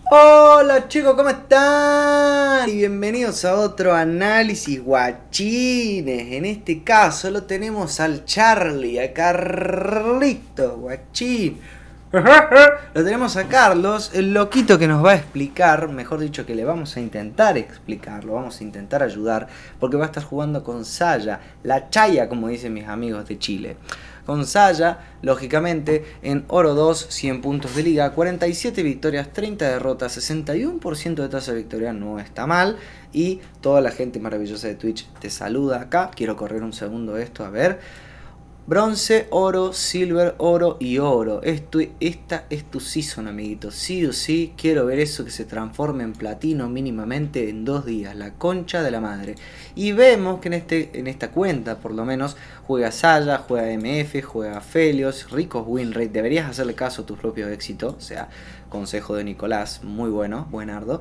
Hola chicos, ¿cómo están? Y bienvenidos a otro análisis guachines. En este caso lo tenemos al Charlie, a Carlito, guachín. Lo tenemos a Carlos, el loquito que nos va a explicar, mejor dicho que le vamos a intentar explicar, lo vamos a intentar ayudar, porque va a estar jugando con Saya, la chaya como dicen mis amigos de Chile. Con Saya, lógicamente, en Oro 2, 100 puntos de liga, 47 victorias, 30 derrotas, 61% de tasa de victoria, no está mal. Y toda la gente maravillosa de Twitch te saluda acá. Quiero correr un segundo esto, a ver. Bronce, oro, silver, oro y oro. Esta es tu season, amiguito. Sí o sí, quiero ver eso que se transforme en platino mínimamente en 2 días. La concha de la madre. Y vemos que en esta cuenta, por lo menos, juega Saya, juega MF, juega Felios, ricos win rate. Deberías hacerle caso a tu propio éxito. O sea, consejo de Nicolás, muy bueno, buenardo.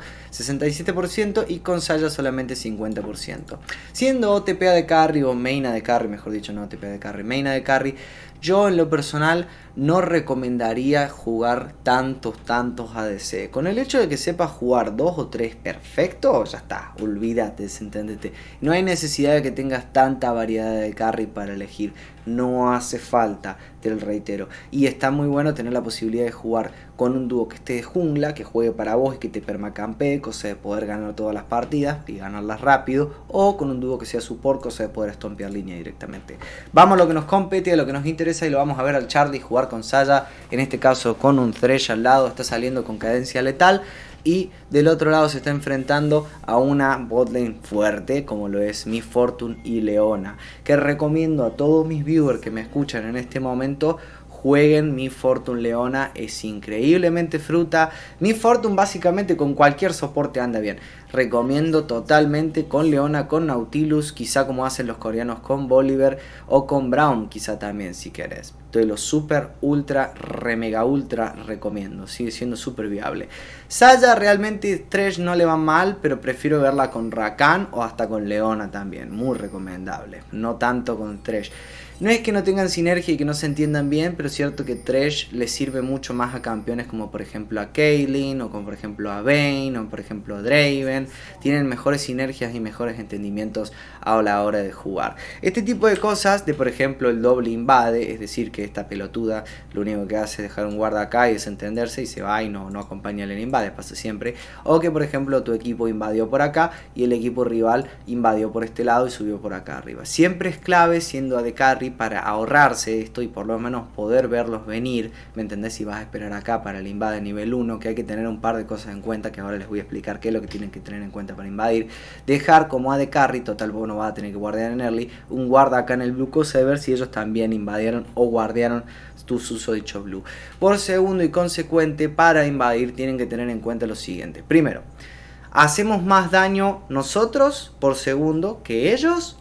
67% y con Saya solamente 50%. Siendo OTP de carry o main de carry, mejor dicho, no OTP de carry, main de carry, yo en lo personal no recomendaría jugar tantos ADC. Con el hecho de que sepas jugar 2 o 3 perfecto, ya está, olvídate, desentendete. No hay necesidad de que tengas tanta variedad de carry para elegir. No hace falta, te lo reitero. Y está muy bueno tener la posibilidad de jugar con un dúo que esté de jungla, que juegue para vos y que te permacampee, cosa de poder ganar todas las partidas y ganarlas rápido. O con un dúo que sea support, cosa de poder estompear línea directamente. Vamos a lo que nos compete, a lo que nos interesa, y lo vamos a ver al Charlie jugar con Saya. En este caso con un Thresh al lado, está saliendo con cadencia letal. Y del otro lado se está enfrentando a una botlane fuerte como lo es Miss Fortune y Leona, que recomiendo a todos mis viewers que me escuchan en este momento jueguen Miss Fortune Leona. Es increíblemente fruta. Miss Fortune básicamente con cualquier soporte anda bien. Recomiendo totalmente con Leona, con Nautilus, quizá como hacen los coreanos con Bolívar o con Brown, quizá también si querés. Te lo super, ultra, remega ultra recomiendo. Sigue siendo súper viable. Saya realmente Thresh no le va mal, pero prefiero verla con Rakan o hasta con Leona también. Muy recomendable. No tanto con Thresh. No es que no tengan sinergia y que no se entiendan bien, pero es cierto que Thresh le sirve mucho más a campeones como por ejemplo a Caitlyn, o como por ejemplo a Vayne, o por ejemplo a Draven. Tienen mejores sinergias y mejores entendimientos a la hora de jugar. Este tipo de cosas, de por ejemplo el doble invade, es decir que esta pelotuda lo único que hace es dejar un guarda acá y desentenderse y se va y no acompaña el invade, pasa siempre. O que por ejemplo tu equipo invadió por acá y el equipo rival invadió por este lado y subió por acá arriba. Siempre es clave, siendo AD Carry, para ahorrarse esto y por lo menos poder verlos venir, ¿me entendés? Si vas a esperar acá para el invade nivel 1, que hay que tener un par de cosas en cuenta, que ahora les voy a explicar qué es lo que tienen que tener en cuenta para invadir. Dejar como AD Carry, total vos no vas a tener que guardiar en early, un guarda acá en el blue, cosa de ver si ellos también invadieron o guardiaron tu susodicho blue. Por segundo y consecuente, para invadir tienen que tener en cuenta lo siguiente. Primero, ¿hacemos más daño nosotros por segundo que ellos?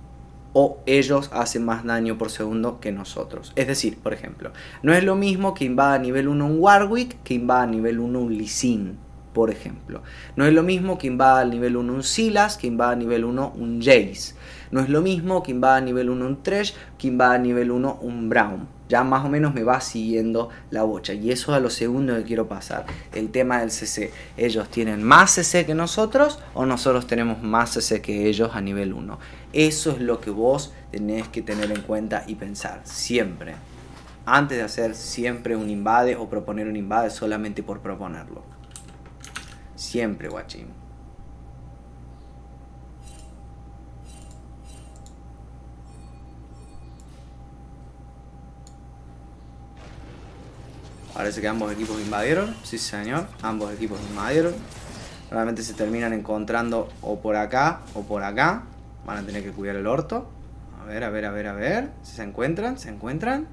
O ellos hacen más daño por segundo que nosotros. Es decir, por ejemplo, no es lo mismo que invada a nivel 1 un Warwick que invada a nivel 1 un Lee Sin, por ejemplo. No es lo mismo que invada a nivel 1 un Sylas que invada a nivel 1 un Jace. No es lo mismo que invada a nivel 1 un Thresh que invada a nivel 1 un Brown. Ya más o menos me va siguiendo la bocha. Y eso es a lo segundo que quiero pasar. El tema del CC. ¿Ellos tienen más CC que nosotros o nosotros tenemos más CC que ellos a nivel 1? Eso es lo que vos tenés que tener en cuenta y pensar siempre. Antes de hacer siempre un invade o proponer un invade solamente por proponerlo. Siempre, guachín. Parece que ambos equipos invadieron. Sí, señor. Ambos equipos invadieron. Normalmente se terminan encontrando o por acá o por acá. Van a tener que cuidar el orto. A ver. Si se encuentran, se encuentran.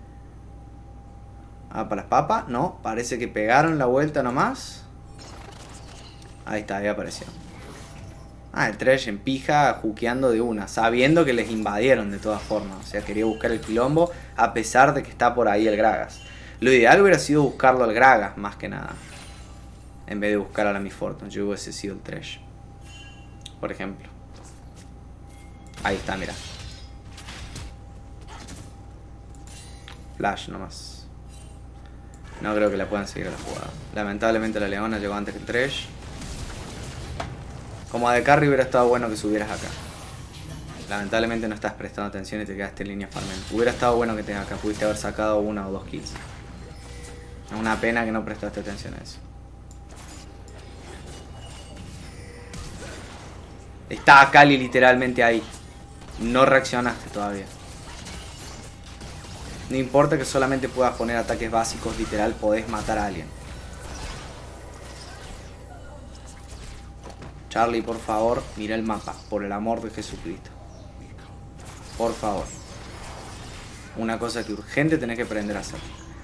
Ah, para las papas. No, parece que pegaron la vuelta nomás. Ahí está, ahí apareció. Ah, el Thresh en pija, jukeando de una, sabiendo que les invadieron de todas formas. O sea, quería buscar el quilombo a pesar de que está por ahí el Gragas. Lo ideal hubiera sido buscarlo al Gragas, más que nada. En vez de buscar a la Miss Fortune, yo hubiese sido el Thresh. Por ejemplo. Ahí está, mira. Flash nomás. No creo que la puedan seguir a la jugada. Lamentablemente la Leona llegó antes que el Thresh. Como AD Carry hubiera estado bueno que subieras acá. Lamentablemente no estás prestando atención y te quedaste en línea farming. Hubiera estado bueno que tengas acá. Pudiste haber sacado 1 o 2 kills. Es una pena que no prestaste atención a eso. Está Kali literalmente ahí. No reaccionaste todavía. No importa que solamente puedas poner ataques básicos, literal podés matar a alguien. Charlie, por favor, mira el mapa, por el amor de Jesucristo. Por favor. Una cosa que urgente tenés que aprender a hacer.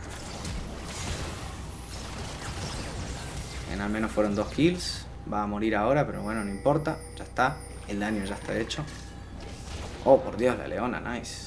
Al menos fueron 2 kills. Va a morir ahora, pero bueno, no importa. Ya está. El daño ya está hecho. Oh, por Dios, la Leona, nice.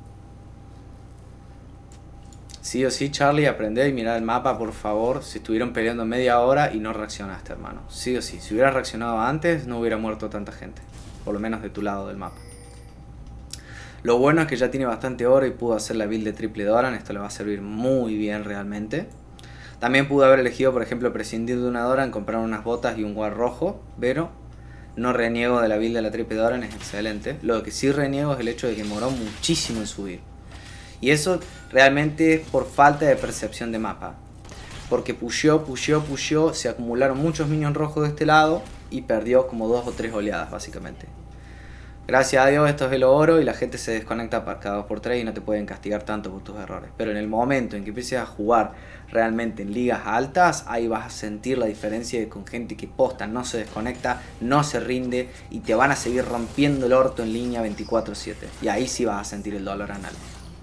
Sí o sí, Charlie, aprendé y mirar el mapa, por favor. Si estuvieron peleando media hora y no reaccionaste, hermano. Sí o sí. Si hubieras reaccionado antes, no hubiera muerto tanta gente. Por lo menos de tu lado del mapa. Lo bueno es que ya tiene bastante oro y pudo hacer la build de triple Doran. Esto le va a servir muy bien realmente. También pudo haber elegido, por ejemplo, prescindir de una Doran, comprar unas botas y un guard rojo. Pero no reniego de la build de la triple Doran, es excelente. Lo que sí reniego es el hecho de que demoró muchísimo en subir. Y eso realmente es por falta de percepción de mapa. Porque pusheó, se acumularon muchos minions rojos de este lado y perdió como 2 o 3 oleadas básicamente. Gracias a Dios esto es el oro y la gente se desconecta cada 2x3 y no te pueden castigar tanto por tus errores. Pero en el momento en que empieces a jugar realmente en ligas altas, ahí vas a sentir la diferencia con gente que posta, no se desconecta, no se rinde y te van a seguir rompiendo el orto en línea 24/7. Y ahí sí vas a sentir el dolor anal.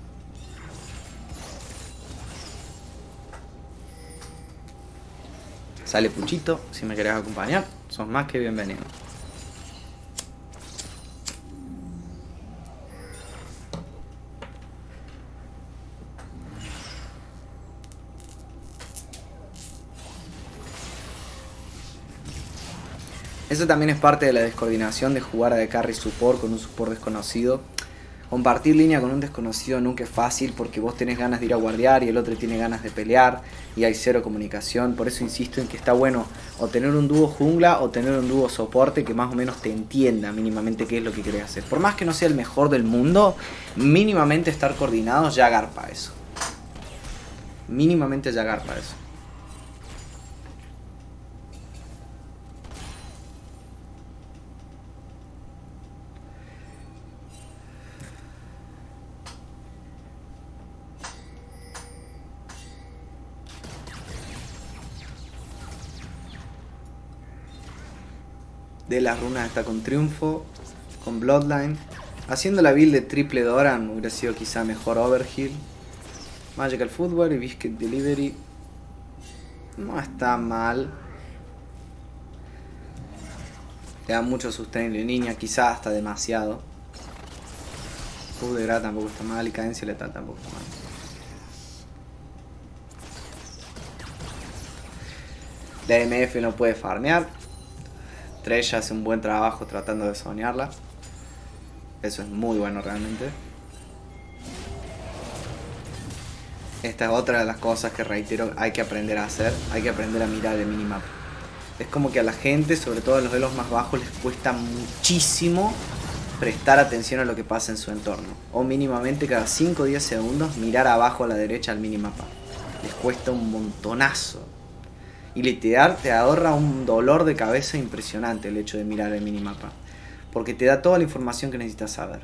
Sale Puchito, si me querés acompañar, sos más que bienvenido. Eso también es parte de la descoordinación de jugar a de carry support con un support desconocido. Compartir línea con un desconocido nunca es fácil porque vos tenés ganas de ir a guardiar y el otro tiene ganas de pelear y hay cero comunicación. Por eso insisto en que está bueno o tener un dúo jungla o tener un dúo soporte que más o menos te entienda mínimamente qué es lo que querés hacer. Por más que no sea el mejor del mundo, mínimamente estar coordinados ya garpa eso. Mínimamente ya garpa eso. De las runas está con triunfo, con Bloodline. Haciendo la build de triple Doran hubiera sido quizá mejor Overheal. Magical Footwear y Biscuit Delivery no está mal. Le da mucho sustain en línea, quizá hasta demasiado. Puff de Gra tampoco está mal y cadencia letal tampoco está mal. La MF no puede farmear. Thresh hace un buen trabajo tratando de soñarla. Eso es muy bueno realmente. Esta es otra de las cosas que reitero hay que aprender a hacer. Hay que aprender a mirar el minimap. Es como que a la gente, sobre todo a los elos más bajos, les cuesta muchísimo prestar atención a lo que pasa en su entorno. O mínimamente cada 5 o 10 segundos mirar abajo a la derecha al minimapa. Les cuesta un montonazo. Y literal te ahorra un dolor de cabeza impresionante el hecho de mirar el minimapa. Porque te da toda la información que necesitas saber.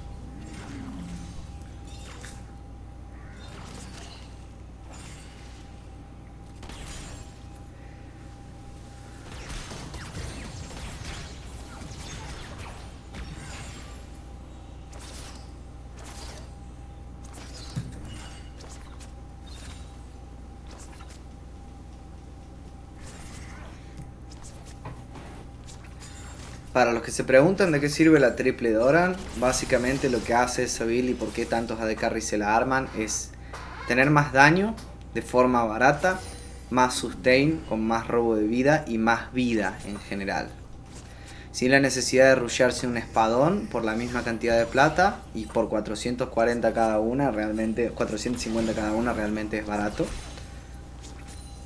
Para los que se preguntan de qué sirve la triple Doran, básicamente lo que hace esa build y por qué tantos AD Carry se la arman es tener más daño de forma barata, más sustain con más robo de vida y más vida en general. Sin la necesidad de rushearse un espadón por la misma cantidad de plata y por 440 cada una, realmente 450 cada una realmente es barato.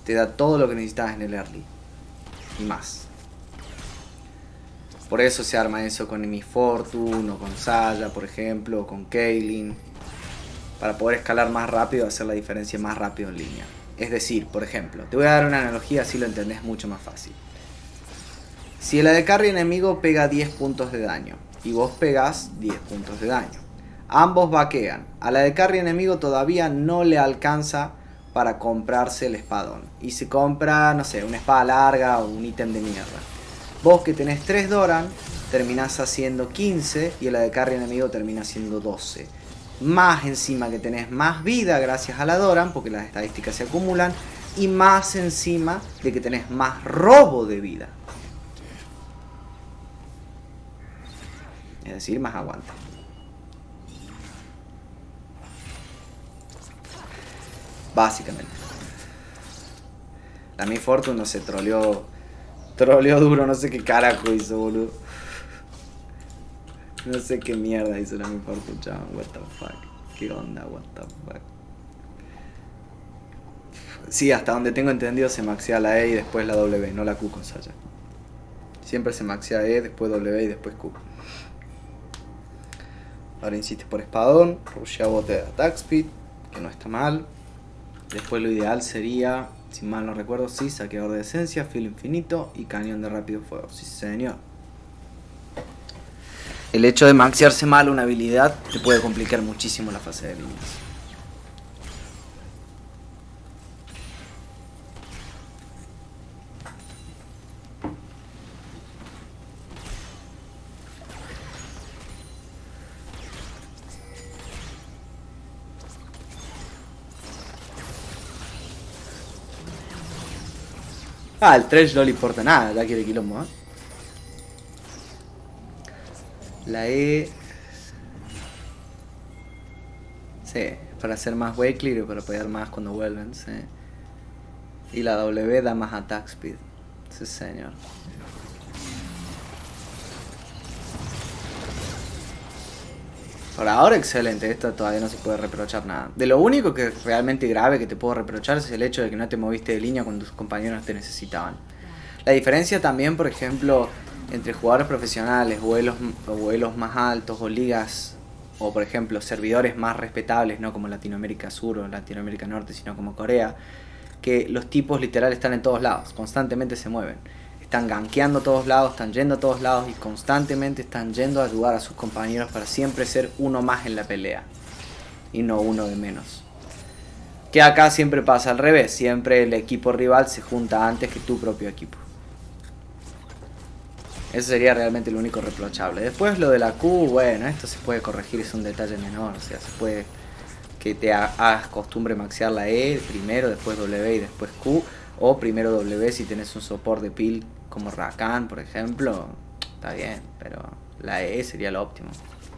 te da todo lo que necesitas en el early. Y más. Por eso se arma eso con Miss Fortune o con Saya, por ejemplo, o con Caitlyn. Para poder escalar más rápido y hacer la diferencia más rápido en línea. Es decir, por ejemplo, te voy a dar una analogía así lo entendés mucho más fácil. Si el AD Carry enemigo pega 10 puntos de daño y vos pegás 10 puntos de daño. Ambos vaquean. Al AD Carry enemigo todavía no le alcanza para comprarse el espadón. Y se compra, no sé, una espada larga o un ítem de mierda. Vos que tenés 3 Doran, terminás haciendo 15 y el AD Carry enemigo termina haciendo 12. Más encima que tenés más vida gracias a la Doran, porque las estadísticas se acumulan. Y más encima de que tenés más robo de vida. Es decir, más aguante. Básicamente. La Miss Fortune no se troleó duro, no sé qué carajo hizo, boludo. No sé qué mierda hizo la Miss Fortune, chaval. What the fuck. ¿Qué onda? What the fuck. Sí, hasta donde tengo entendido se maxea la E y después la W, no la Q con Saya. Siempre se maxea E, después W y después Q. Ahora insiste por espadón, rushea bote de attack speed, que no está mal. Después lo ideal sería, si mal no recuerdo, sí, saqueador de esencia, filo infinito y cañón de rápido fuego. Sí, señor. El hecho de maxearse mal una habilidad te puede complicar muchísimo la fase de líneas. Ah, el trash no le importa nada, ya quiere quilombo, ¿eh? La E... Sí, para hacer más way clear o para pegar más cuando vuelven, sí. Y la W da más attack speed. Sí, señor. Por ahora excelente, esto todavía no se puede reprochar nada. De lo único que es realmente grave que te puedo reprochar es el hecho de que no te moviste de línea cuando tus compañeros te necesitaban. La diferencia también, por ejemplo, entre jugadores profesionales, vuelos más altos o ligas, o por ejemplo servidores más respetables, no como Latinoamérica Sur o Latinoamérica Norte, sino como Corea, que los tipos literal están en todos lados, constantemente se mueven. Están gankeando a todos lados, están yendo a todos lados y constantemente están yendo a ayudar a sus compañeros para siempre ser uno más en la pelea. Y no uno de menos. Que acá siempre pasa al revés, siempre el equipo rival se junta antes que tu propio equipo. Eso sería realmente lo único reprochable. Después lo de la Q, bueno, esto se puede corregir, es un detalle menor. O sea, se puede que te hagas costumbre maxear la E primero, después W y después Q. O primero W si tenés un soporte de pil como Rakan, por ejemplo. Está bien, pero la E sería lo óptimo.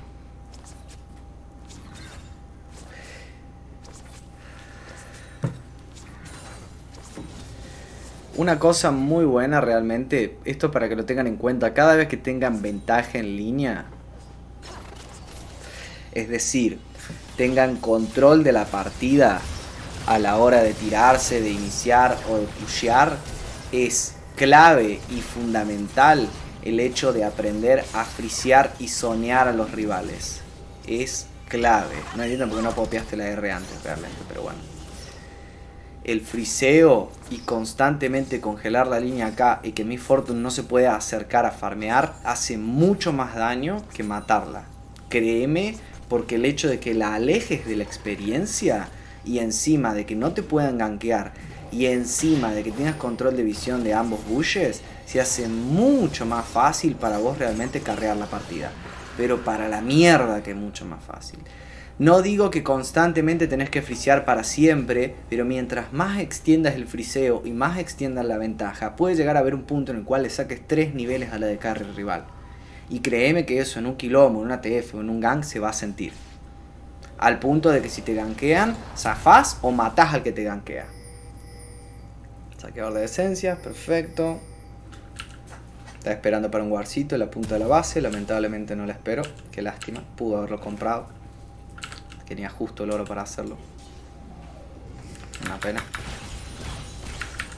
Una cosa muy buena realmente, esto para que lo tengan en cuenta, cada vez que tengan ventaja en línea, es decir, tengan control de la partida a la hora de tirarse, de iniciar o de pushear, es clave y fundamental el hecho de aprender a frisear y zonear a los rivales. Es clave. No entiendo por qué no copiaste la R antes realmente, pero bueno. El friseo y constantemente congelar la línea acá y que Miss Fortune no se pueda acercar a farmear hace mucho más daño que matarla. Créeme, porque el hecho de que la alejes de la experiencia y encima de que no te puedan gankear y encima de que tengas control de visión de ambos bushes, se hace mucho más fácil para vos realmente carrear la partida. Pero para la mierda que es mucho más fácil. No digo que constantemente tenés que frisear para siempre, pero mientras más extiendas el friseo y más extiendas la ventaja, puede llegar a haber un punto en el cual le saques 3 niveles a la de carry rival. Y créeme que eso en un quilombo, en una TF o en un gank se va a sentir. Al punto de que si te gankean, zafás o matás al que te gankea. Saqueador de esencias, perfecto. Estaba esperando para un guarcito en la punta de la base, lamentablemente no la espero. Qué lástima, pudo haberlo comprado. Tenía justo el oro para hacerlo. Una pena.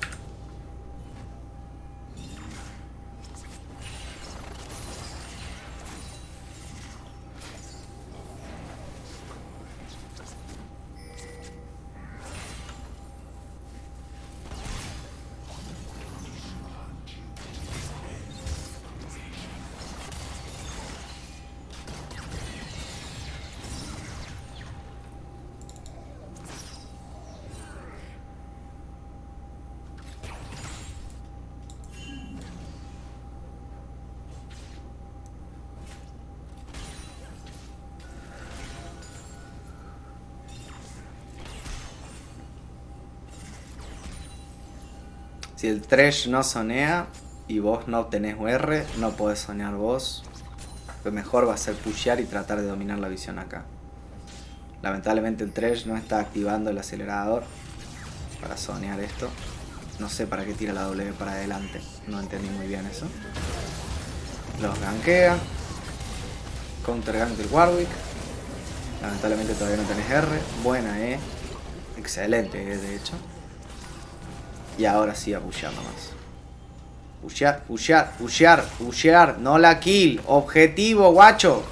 Si el Thresh no sonea y vos no obtenés UR, no podés sonear vos. Lo mejor va a ser pushear y tratar de dominar la visión acá. Lamentablemente el Thresh no está activando el acelerador para sonear esto. No sé para qué tira la W para adelante. No entendí muy bien eso. Los gankea. Counter gank del Warwick. Lamentablemente todavía no tenés R. Buena, excelente, de hecho. Y ahora sí a pushear nomás. Pushear, pushear, pushear, pushear. No la kill. Objetivo, guacho.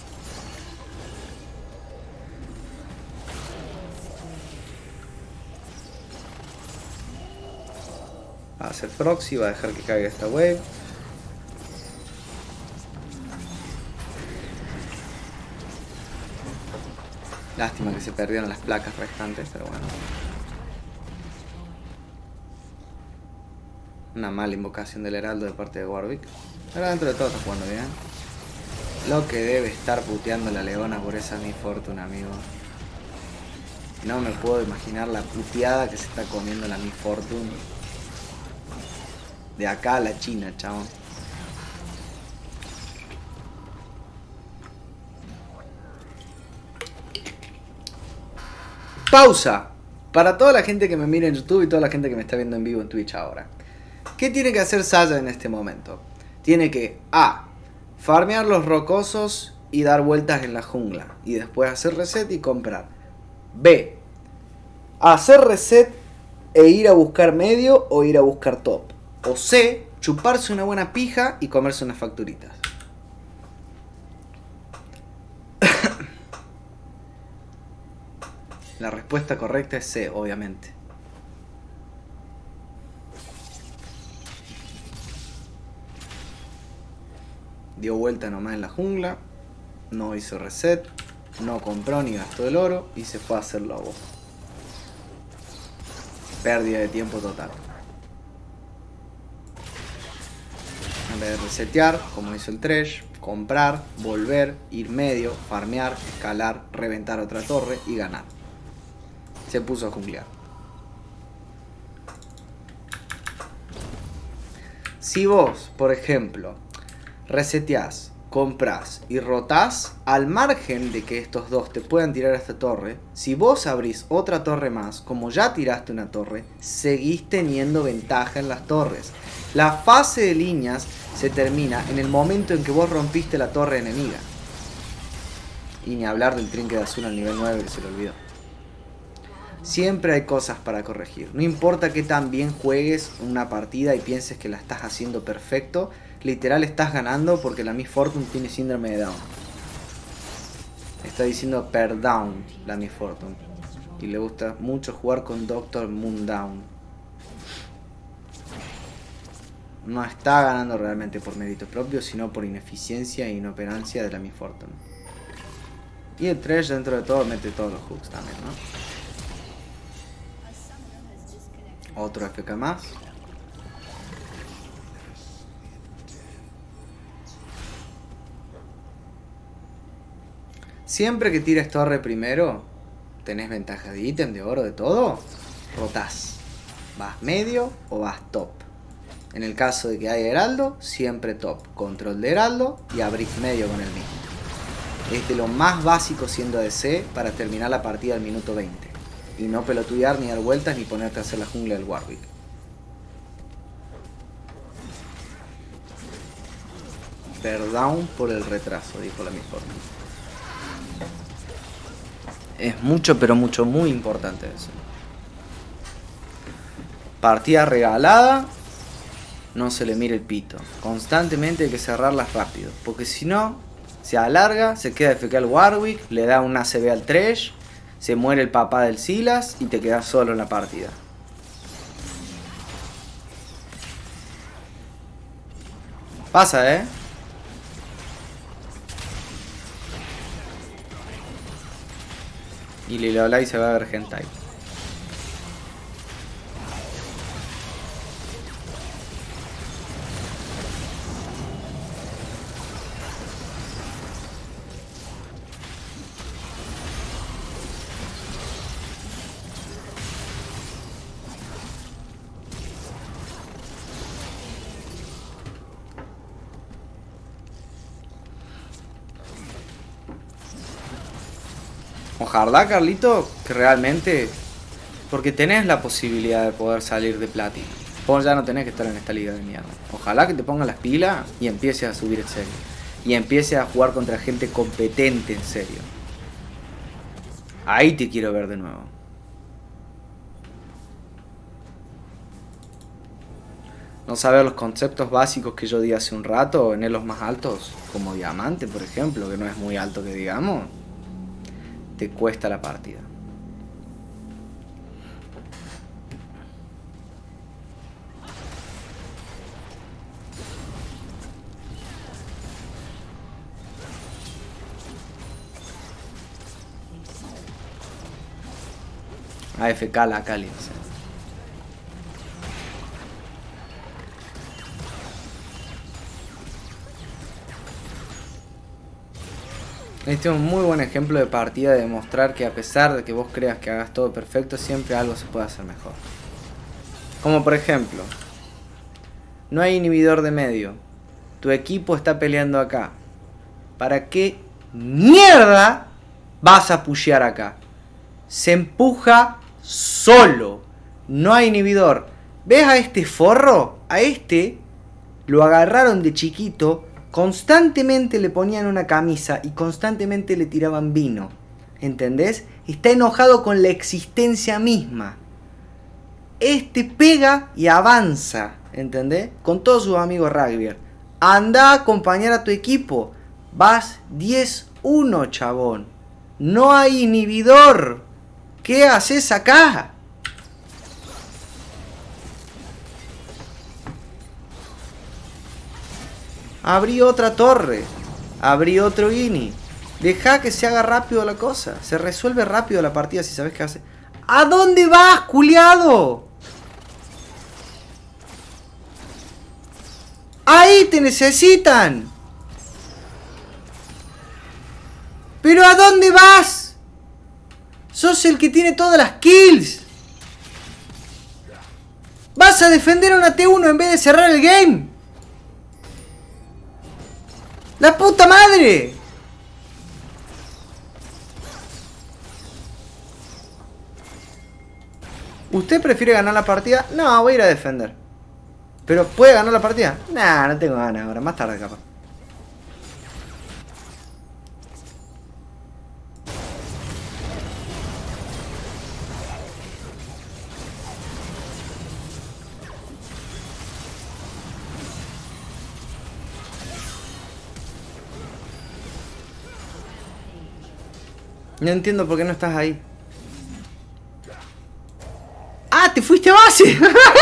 Va a hacer proxy, va a dejar que caiga esta wave. Lástima que se perdieron las placas restantes, pero bueno. Una mala invocación del heraldo de parte de Warwick. Pero dentro de todo está jugando bien. Lo que debe estar puteando la leona por esa Miss Fortune, amigo. No me puedo imaginar la puteada que se está comiendo la Miss Fortune. De acá a la China, chabón. Pausa. Para toda la gente que me mira en YouTube y toda la gente que me está viendo en vivo en Twitch ahora. ¿Qué tiene que hacer Xayah en este momento? Tiene que A. Farmear los rocosos y dar vueltas en la jungla. Y después hacer reset y comprar. B. Hacer reset e ir a buscar medio o ir a buscar top. O C. Chuparse una buena pija y comerse unas facturitas. La respuesta correcta es C, obviamente. Dio vuelta nomás en la jungla. No hizo reset. No compró ni gastó el oro. Y se fue a hacer lobo. Pérdida de tiempo total. En vez de resetear, como hizo el Thresh, comprar, volver, ir medio, farmear, escalar, reventar otra torre y ganar. Se puso a junglear. Si vos, por ejemplo, reseteás, comprás y rotás, al margen de que estos dos te puedan tirar a esta torre, si vos abrís otra torre más, como ya tiraste una torre, seguís teniendo ventaja en las torres. La fase de líneas se termina en el momento en que vos rompiste la torre enemiga. Y ni hablar del trinket azul al nivel 9 que se le olvidó. Siempre hay cosas para corregir. No importa que tan bien juegues una partida y pienses que la estás haciendo perfecto. Literal estás ganando porque la Miss Fortune tiene síndrome de Down. Está diciendo per down la Miss Fortune. Y le gusta mucho jugar con Doctor Moon Down. No está ganando realmente por mérito propio, sino por ineficiencia e inoperancia de la Miss Fortune. Y el Thresh dentro de todo mete todos los hooks también, ¿no? Otro FK más. Siempre que tires torre primero, tenés ventaja de ítem, de oro, de todo. Rotás. Vas medio o vas top. En el caso de que haya heraldo, siempre top. Control de heraldo y abrís medio con el mismo. Es de lo más básico siendo ADC para terminar la partida al minuto 20. Y no pelotudear, ni dar vueltas, ni ponerte a hacer la jungla del Warwick. Perdón por el retraso, dijo la Miss Fortune. Es mucho, pero mucho, muy importante eso. Partida regalada. No se le mire el pito. Constantemente hay que cerrarlas rápido. Porque si no, se alarga, se queda FK el Warwick, le da un ACB al Thresh. Se muere el papá del Silas y te quedas solo en la partida. Pasa, ¿eh? Y Liloblay se va a ver hentai. Ojalá, Carlito, que realmente... Porque tenés la posibilidad de poder salir de platino. Vos ya no tenés que estar en esta liga de mierda. Ojalá que te pongan las pilas y empieces a subir en serio. Y empieces a jugar contra gente competente en serio. Ahí te quiero ver de nuevo. No saber los conceptos básicos que yo di hace un rato en los más altos, como diamante, por ejemplo, que no es muy alto que digamos, te cuesta la partida. AFK la Cali, o sea. Este es un muy buen ejemplo de partida de demostrar que a pesar de que vos creas que hagas todo perfecto, siempre algo se puede hacer mejor. Como por ejemplo, no hay inhibidor de medio. Tu equipo está peleando acá. ¿Para qué mierda vas a pushear acá? Se empuja solo. No hay inhibidor. ¿Ves a este forro? A este lo agarraron de chiquito. Constantemente le ponían una camisa y constantemente le tiraban vino. ¿Entendés? Está enojado con la existencia misma. Este pega y avanza. ¿Entendés? Con todos sus amigos rugby. Anda a acompañar a tu equipo. Vas 10-1, chabón. No hay inhibidor. ¿Qué haces acá? Abrí otra torre. Abrí otro ini. Deja que se haga rápido la cosa. Se resuelve rápido la partida si sabes qué hace. ¿A dónde vas, culiado? ¡Ahí te necesitan! ¿Pero a dónde vas? Sos el que tiene todas las kills. Vas a defender a una T1 en vez de cerrar el game. ¡La puta madre! ¿Usted prefiere ganar la partida? No, voy a ir a defender. ¿Pero puede ganar la partida? Nah, no tengo ganas ahora, más tarde capaz. No entiendo por qué no estás ahí. ¡Ah! ¡Te fuiste a base!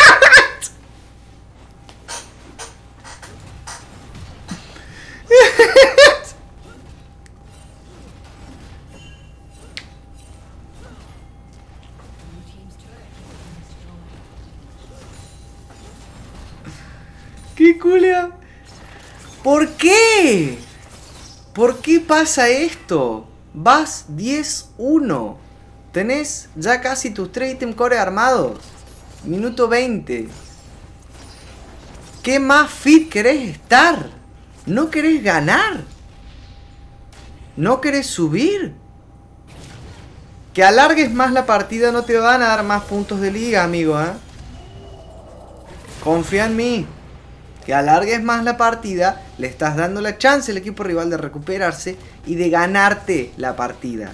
¡Qué culia! ¿Por qué? ¿Por qué pasa esto? Vas 10-1. Tenés ya casi tus 3 item core armados. Minuto 20. ¿Qué más fit querés estar? ¿No querés ganar? ¿No querés subir? Que alargues más la partida no te van a dar más puntos de liga, amigo, ¿eh? Confía en mí. Que alargues más la partida, le estás dando la chance al equipo rival de recuperarse y de ganarte la partida.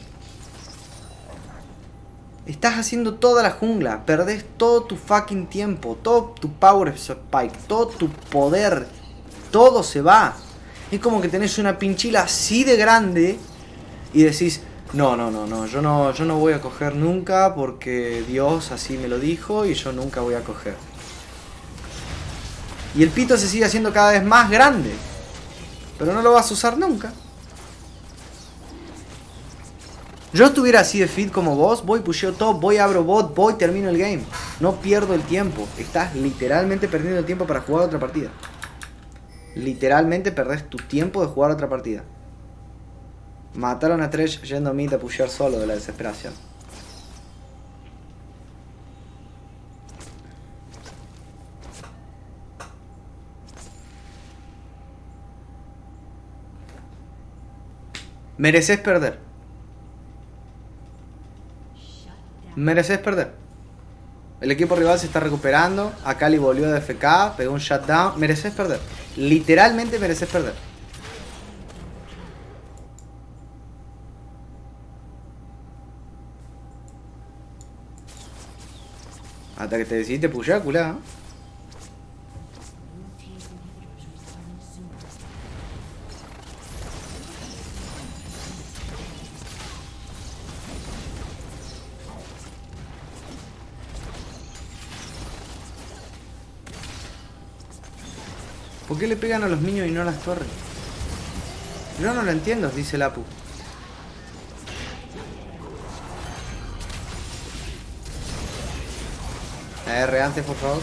Estás haciendo toda la jungla, perdés todo tu fucking tiempo, todo tu power spike, todo tu poder, todo se va. Es como que tenés una pinchila así de grande y decís, no, yo no voy a coger nunca porque Dios así me lo dijo y yo nunca voy a coger. Y el pito se sigue haciendo cada vez más grande. Pero no lo vas a usar nunca. Yo estuviera así de fit como vos, voy pusheo top, voy abro bot, voy termino el game. No pierdo el tiempo. Estás literalmente perdiendo el tiempo para jugar otra partida. Literalmente perdés tu tiempo de jugar otra partida. Mataron a Thresh yendo a mid a pushear solo de la desesperación. Mereces perder. Mereces perder. El equipo rival se está recuperando. Akali volvió de FK, pegó un shutdown. Mereces perder. Literalmente mereces perder. Hasta que te decidiste pushar, culá. ¿Por qué le pegan a los niños y no a las torres? Yo no lo entiendo, dice Lapu. R antes, por favor.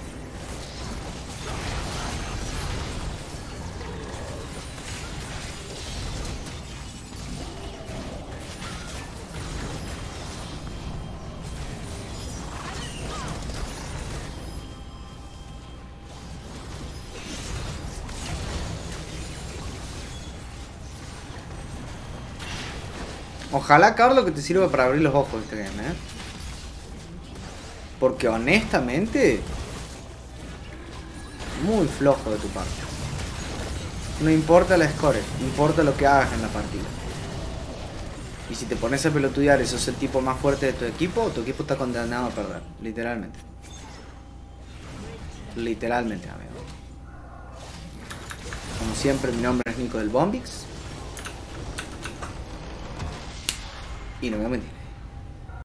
Ojalá, Carlos, que te sirva para abrir los ojos este game, ¿eh? Porque honestamente, muy flojo de tu parte. No importa la score, importa lo que hagas en la partida. Y si te pones a pelotudear y sos el tipo más fuerte de tu equipo está condenado a perder. Literalmente. Literalmente, amigo. Como siempre, mi nombre es Nico del Bombix. Y no me voy a mentir.